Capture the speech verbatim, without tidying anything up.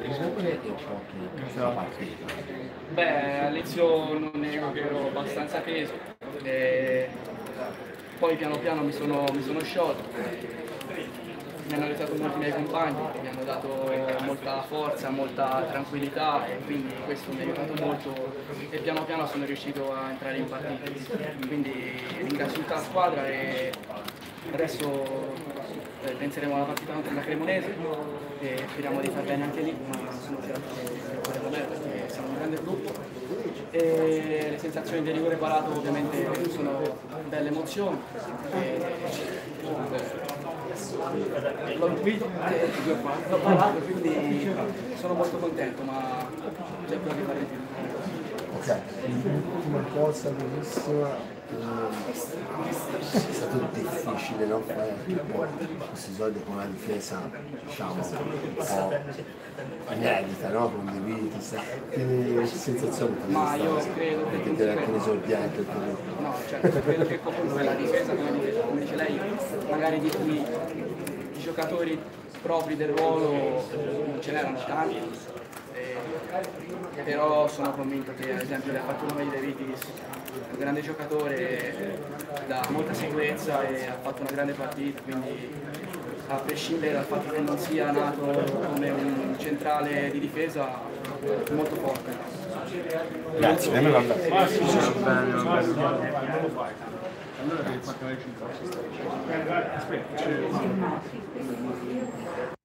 rigore e pochi la partita. Beh, all'inizio non nego che ero abbastanza teso, e poi piano piano mi sono, mi sono sciolto, mi hanno aiutato molti miei compagni, mi hanno dato molta forza, molta tranquillità e quindi questo mi ha aiutato molto e piano piano sono riuscito a entrare in partita. Quindi ringrazio tutta la squadra e adesso eh, penseremo alla partita contro la Cremonese e speriamo di far bene anche lì, ma sono certo che lo faremo bene perché siamo un grande gruppo e le sensazioni del rigore parato ovviamente sono belle emozioni e, eh, l'ho intuito, eh, l'ho parlato quindi sono molto contento, ma cerco di fare di più. Ok, l'ultima cosa bellissima, eh, è stato difficile, no? Fare questi soldi con una difesa, diciamo, un po' inedita, no? Con De Vitis, che sensazione per Ma io credo che perché era anche un esordiente. no, certo, credo che comunque la difesa, come dice, come dice lei, magari di cui i giocatori propri del ruolo non ce n'erano tanti, eh, però sono convinto che ad esempio ha fatto nome di De Vitis, un grande giocatore, dà molta sicurezza e ha fatto una grande partita, quindi a prescindere dal fatto che non sia nato come un centrale di difesa, molto forte. Grazie, a me va bene. Allora devi fare il cinque.